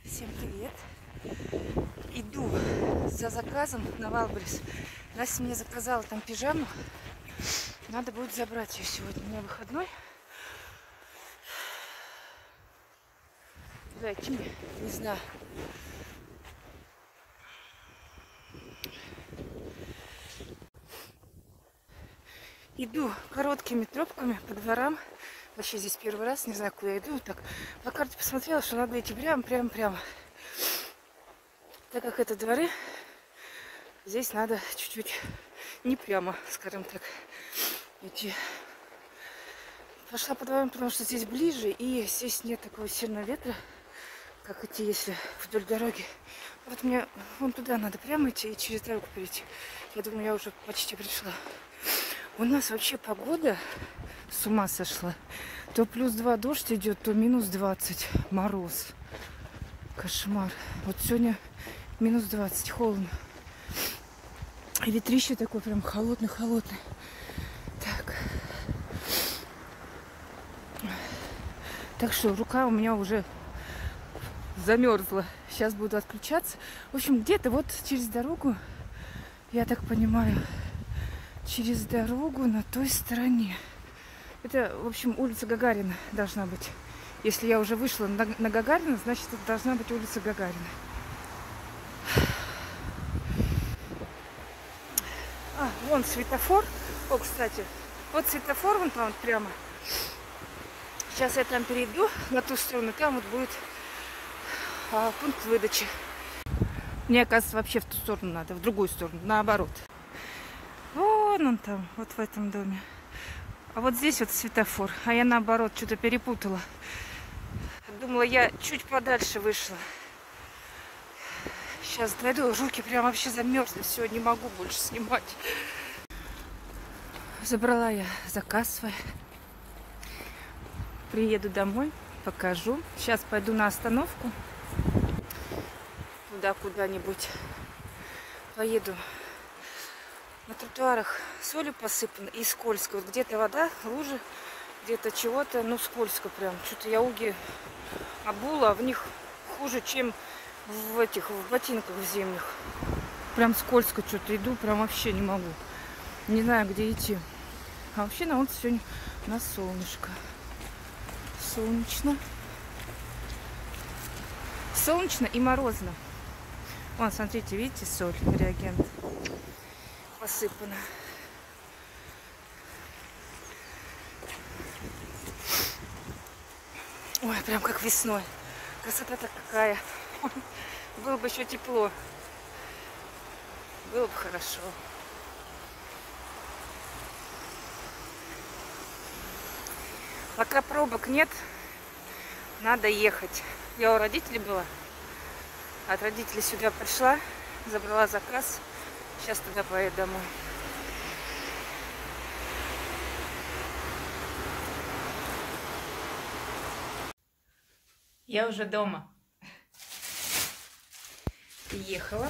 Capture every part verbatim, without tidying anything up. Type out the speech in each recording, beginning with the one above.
Всем привет! Иду за заказом на Валберес. Настя мне заказала там пижаму. Надо будет забрать ее сегодня. У меня выходной. Куда идти мне? Не знаю. Иду короткими тропками по дворам. Вообще здесь первый раз, не знаю, куда я иду. Так, по карте посмотрела, что надо идти прямо, прямо, прямо. Так как это дворы, здесь надо чуть-чуть не прямо, скажем так, идти. Пошла по дворам, потому что здесь ближе, и здесь нет такого сильного ветра, как идти, если вдоль дороги. Вот мне вон туда надо прямо идти и через дорогу перейти. Я думаю, я уже почти пришла. У нас вообще погода с ума сошла. То плюс два дождь идет, то минус двадцать мороз. Кошмар. Вот сегодня минус двадцать, холодно. И ветрище такой прям холодный-холодный. Так. Так что рука у меня уже замерзла. Сейчас буду отключаться. В общем, где-то вот через дорогу, я так понимаю, через дорогу на той стороне. Это, в общем, улица Гагарина должна быть. Если я уже вышла на, на Гагарина, значит, это должна быть улица Гагарина. А, вон светофор. О, кстати, вот светофор вон там вот прямо. Сейчас я там перейду на ту сторону, там вот будет а, пункт выдачи. Мне, оказывается, вообще в ту сторону надо, в другую сторону, наоборот. Вон он там, вот в этом доме. А вот здесь вот светофор, а я наоборот что-то перепутала. Думала, я чуть подальше вышла. Сейчас дойду, руки прям вообще замерзли, все, не могу больше снимать. Забрала я заказ свой. Приеду домой, покажу. Сейчас пойду на остановку. Туда куда-нибудь. Поеду. На тротуарах солью посыпано и скользко. Вот где-то вода, лужи, где-то чего-то, ну скользко прям. Что-то я уги обула, а в них хуже, чем в этих, в ботинках в зимних. Прям скользко что-то иду, прям вообще не могу. Не знаю, где идти. А вообще на улице сегодня на солнышко. Солнечно. Солнечно и морозно. Вон, смотрите, видите, соль, реагент. Посыпано. Ой, прям как весной. Красота-то какая. Было бы еще тепло. Было бы хорошо. Пока пробок нет, надо ехать. Я у родителей была. От родителей сюда пришла, забрала заказ. Сейчас туда поеду домой. Я уже дома. Приехала.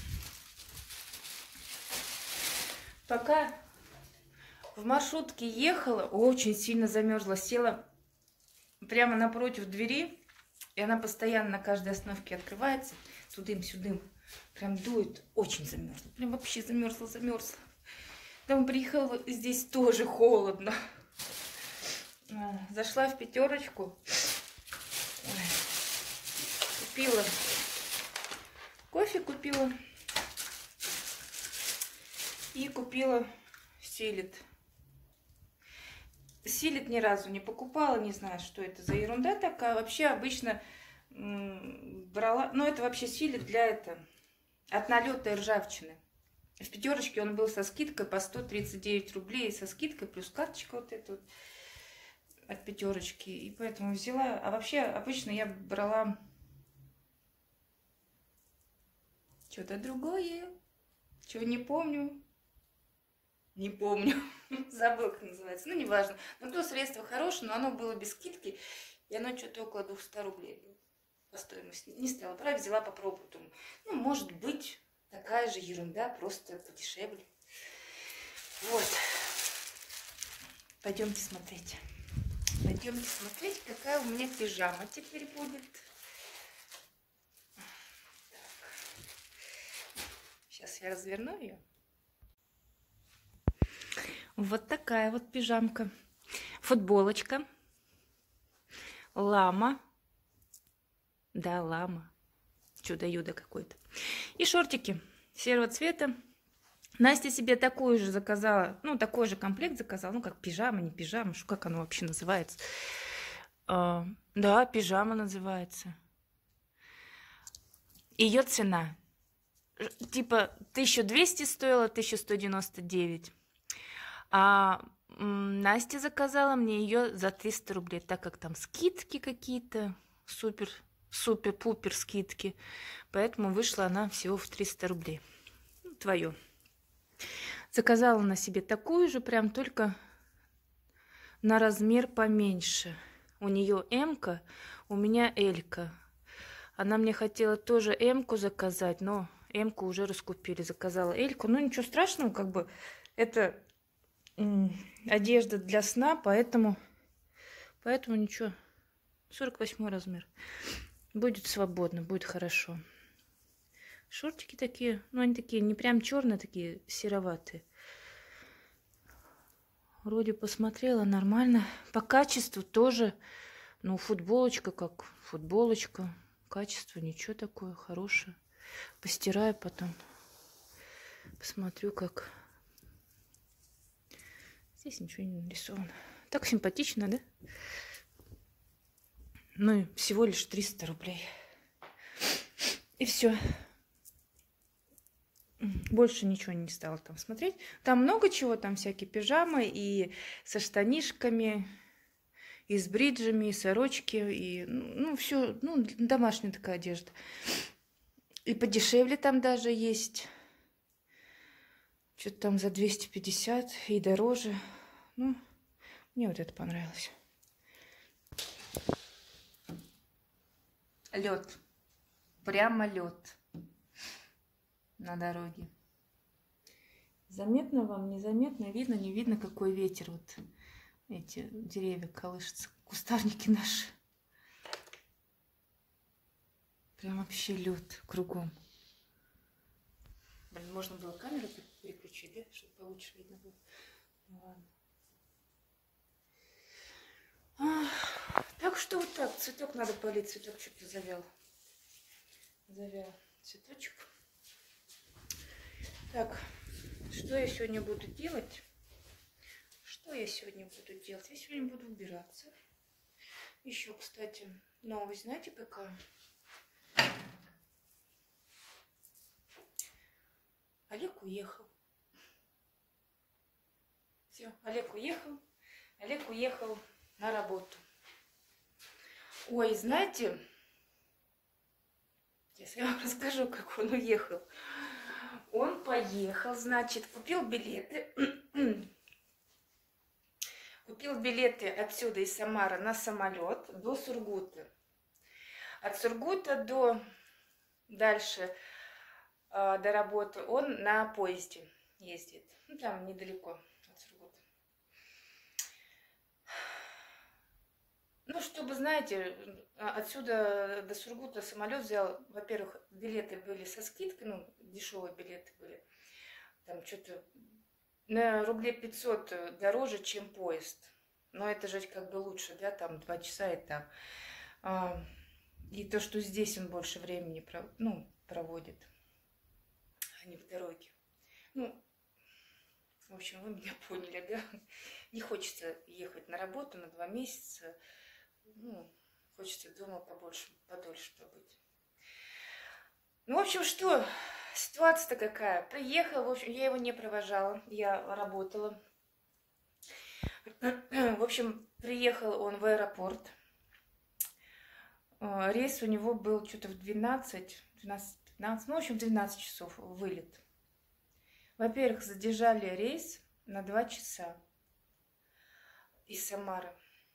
Пока в маршрутке ехала, очень сильно замерзла. Села прямо напротив двери, и она постоянно на каждой остановке открывается. Тудым-сюдым. Прям дует. Очень замерзла. Прям вообще замерзла, замерзла. Там приехала, здесь тоже холодно. Зашла в пятерочку. Купила кофе, купила. И купила силит. Силит ни разу не покупала, не знаю, что это за ерунда такая. Вообще обычно брала, ну это вообще силит для этого, от налета и ржавчины. В пятерочке он был со скидкой по сто тридцать девять рублей, со скидкой плюс карточка вот эта вот от пятерочки, и поэтому взяла. А вообще обычно я брала что-то другое, чего не помню. Не помню. Забыл, как называется. Ну, неважно. Но то средство хорошее, но оно было без скидки. И оно что-то около двухсот рублей было по стоимости. Не стала брать, взяла, попробую. Думаю, ну, может быть, такая же ерунда, просто подешевле. Вот. Пойдемте смотреть. Пойдемте смотреть, какая у меня пижама теперь будет. Сейчас я разверну ее. Вот такая вот пижамка. Футболочка. Лама. Да, лама. Чудо-юдо какой-то. И шортики серого цвета. Настя себе такую же заказала, ну, такой же комплект заказала, ну, как пижама, не пижама, что, как оно вообще называется? А, да, пижама называется. Ее цена, типа, тысяча двести стоила, тысяча сто девяносто девять. А м, Настя заказала мне ее за триста рублей, так как там скидки какие-то, супер, супер-пупер скидки. Поэтому вышла она всего в триста рублей. Ну, твою. Заказала на себе такую же, прям только на размер поменьше. У нее М-ка, у меня Л-ка. Она мне хотела тоже М-ку заказать, но М-ку уже раскупили. Заказала Л-ку. Ну, ничего страшного, как бы это м, одежда для сна, поэтому, поэтому ничего. сорок восьмой размер. Будет свободно, будет хорошо. Шортики такие, ну, они такие не прям черные, такие сероватые. Вроде посмотрела, нормально. По качеству тоже, ну, футболочка как футболочка. Качество ничего такое, хорошее. Постираю потом. Посмотрю, как. Здесь ничего не нарисовано. Так симпатично, да? Ну, и всего лишь триста рублей. И все. Больше ничего не стала там смотреть. Там много чего, там всякие пижамы и со штанишками, и с бриджами, и сорочки, и, ну, все, ну, домашняя такая одежда. И подешевле там даже есть. Что-то там за двести пятьдесят и дороже. Ну, мне вот это понравилось. Лед. Прямо лед на дороге. Заметно вам, незаметно, видно, не видно, какой ветер. Вот эти деревья колышутся, кустарники наши. Прям вообще лед кругом. Блин, можно было камеру переключить, да, чтобы получше видно было. Ну ладно. А, так что вот так, цветок надо полить, цветок что-то завял. Завял цветочек. Так, что я сегодня буду делать? Что я сегодня буду делать? Я сегодня буду убираться. Еще, кстати, новость, знаете, какая? Олег уехал. Все, Олег уехал. Олег уехал на работу. Ой, знаете, сейчас я вам расскажу, как он уехал. Он поехал, значит, купил билеты. Купил билеты отсюда из Самары на самолет до Сургута. От Сургута до дальше э, до работы он на поезде ездит. Ну, там недалеко от Сургута. Ну, чтобы, знаете, отсюда до Сургута самолет взял. Во-первых, билеты были со скидкой, ну, дешевые билеты были. Там что-то на рублей пятьсот дороже, чем поезд. Но это же как бы лучше, да, там два часа и там. А, и то, что здесь он больше времени ну, проводит, а не в дороге. Ну, в общем, вы меня поняли, да? Не хочется ехать на работу на два месяца. Ну, хочется дома побольше, подольше побыть. Ну, в общем, что? Ситуация-то какая? Приехал, в общем, я его не провожала, я работала. В общем, приехал он в аэропорт. Рейс у него был что-то в двенадцать, двенадцать, пятнадцать, ну, в общем, двенадцать часов вылет. Во-первых, задержали рейс на два часа из Самары.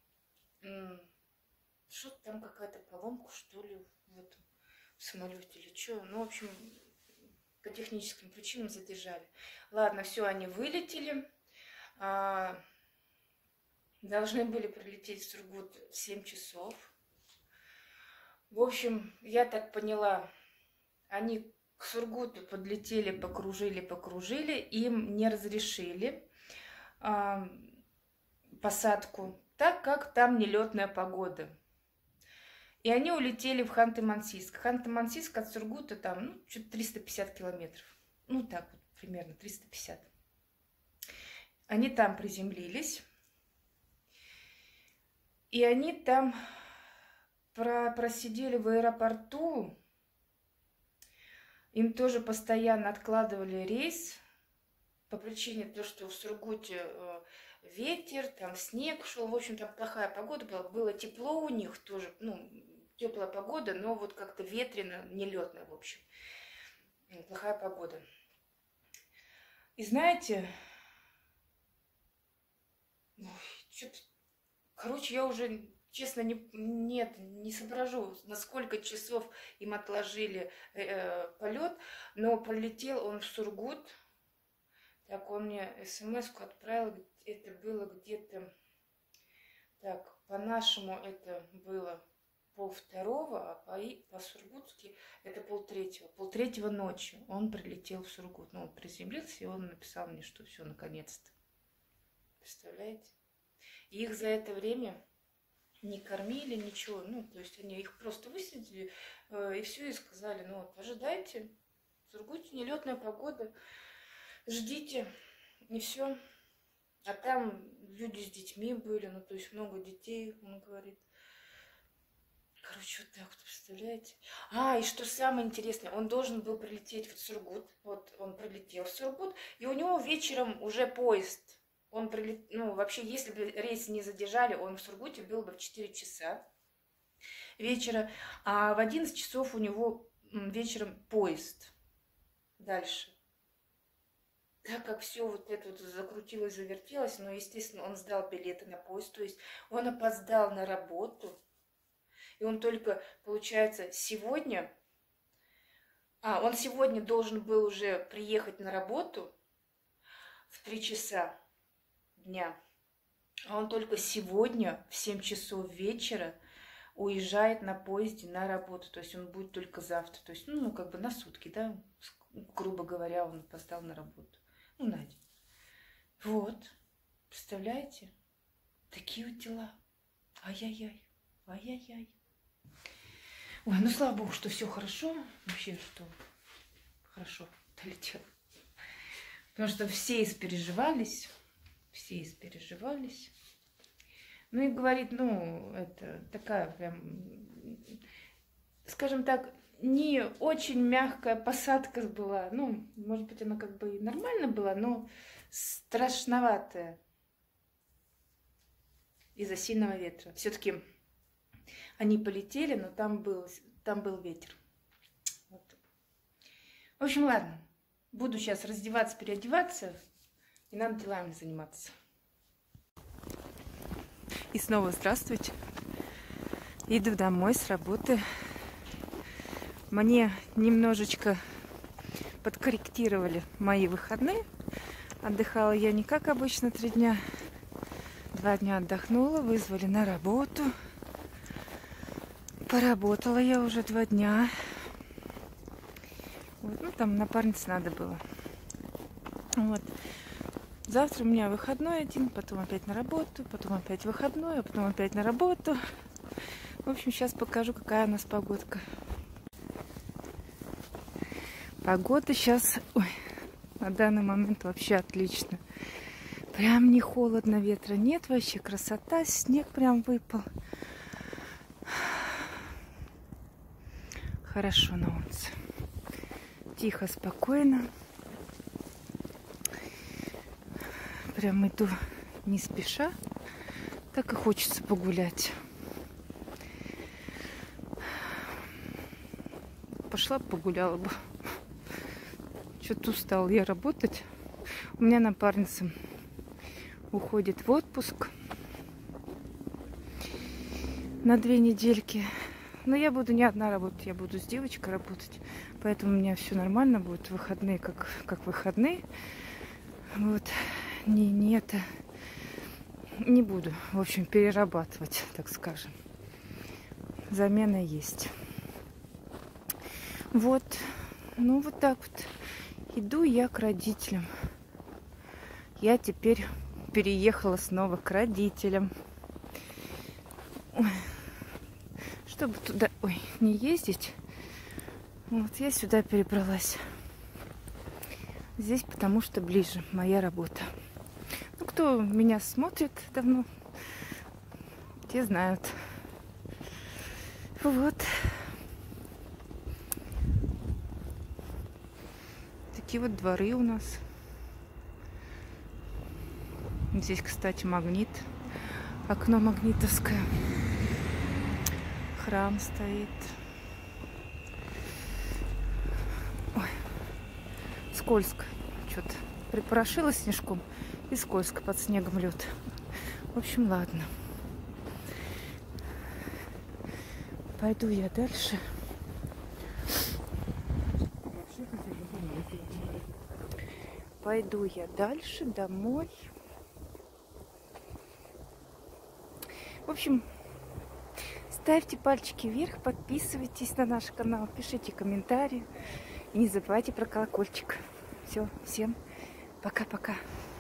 Что-то там какая-то поломка, что ли, в этом в самолете или что. Ну, в общем, по техническим причинам задержали. Ладно, все, они вылетели. А, должны были прилететь в Сургут в семь часов. В общем, я так поняла, они к Сургуту подлетели, покружили, покружили, им не разрешили э, посадку, так как там нелетная погода. И они улетели в Ханты-Мансийск. Ханты-Мансийск от Сургута там, ну, что-то триста пятьдесят километров. Ну, так вот, примерно триста пятьдесят. Они там приземлились. И они там про просидели в аэропорту. Им тоже постоянно откладывали рейс по причине того, что в Сургуте ветер, там снег шел. В общем, там плохая погода была. Было тепло у них тоже, ну, теплая погода, но вот как-то ветрено, нелетная, в общем. Плохая погода. И знаете, что-то, короче, я уже, честно, не, нет, не соображу, на сколько часов им отложили э, полет, но пролетел он в Сургут. Так, он мне смс-ку отправил, это было где-то, так, по-нашему это было полвторого, а по, по-сургутски это полтретьего. Полтретьего ночи он прилетел в Сургут. Ну, он приземлился, и он написал мне, что все, наконец-то. Представляете? И их за это время не кормили, ничего. Ну, то есть они их просто высадили, э, и все, и сказали, ну вот, ожидайте, в Сургуте нелетная погода, ждите, и все. А там люди с детьми были, ну, то есть много детей, он говорит. Короче, вот так вот, представляете? А, и что самое интересное, он должен был прилететь в Сургут. Вот он прилетел в Сургут, и у него вечером уже поезд. Он прилет... Ну, вообще, если бы рейс не задержали, он в Сургуте был бы в четыре часа вечера. А в одиннадцать часов у него вечером поезд. Дальше. Так как все вот это вот закрутилось, завертелось, но, естественно, он сдал билеты на поезд. То есть он опоздал на работу. И он только, получается, сегодня... А, он сегодня должен был уже приехать на работу в три часа дня. А он только сегодня в семь часов вечера уезжает на поезде на работу. То есть он будет только завтра. То есть, ну, как бы на сутки, да, грубо говоря, он опоздал на работу. Ну, Надя. Вот. Представляете? Такие вот дела. Ай-яй-яй. Ай-яй-яй. Ой, ну слава богу, что все хорошо. Вообще, что хорошо долетел. Потому что все испереживались. Все испереживались. Ну и говорит, ну, это такая прям, скажем так, не очень мягкая посадка была. Ну, может быть, она как бы и нормально была, но страшноватая из-за сильного ветра. Все-таки они полетели, но там был, там был ветер. Вот. В общем, ладно. Буду сейчас раздеваться, переодеваться. И надо делами заниматься. И снова здравствуйте. Иду домой с работы. Мне немножечко подкорректировали мои выходные. Отдыхала я не как обычно три дня. Два дня отдохнула, вызвали на работу. Поработала я уже два дня. Вот, ну, там напарнице надо было. Вот. Завтра у меня выходной один, потом опять на работу, потом опять выходной, а потом опять на работу. В общем, сейчас покажу, какая у нас погодка. Погода сейчас, ой, на данный момент вообще отлично. Прям не холодно, ветра нет, вообще красота, снег прям выпал. Хорошо на улице. Тихо, спокойно. Прям иду не спеша. Так и хочется погулять. Пошла погуляла бы. Что-то устала я работать. У меня напарница уходит в отпуск на две недельки. Но я буду не одна работать, я буду с девочкой работать. Поэтому у меня все нормально будет. Выходные как, как выходные. Вот. Не, не это. Не буду, в общем, перерабатывать, так скажем. Замена есть. Вот. Ну, вот так вот. Иду я к родителям. Я теперь переехала снова к родителям. Ой. Чтобы туда, ой, не ездить, вот я сюда перебралась. Здесь потому что ближе моя работа. Ну, кто меня смотрит давно, те знают. Вот. Такие вот дворы у нас. Здесь, кстати, магнит. Окно магнитовское. Храм стоит. Ой, скользко. Что-то припорошило снежком и скользко, под снегом лед. В общем, ладно. Пойду я дальше. Пойду я дальше домой. В общем, ставьте пальчики вверх, подписывайтесь на наш канал, пишите комментарии. И не забывайте про колокольчик. Все, всем пока-пока.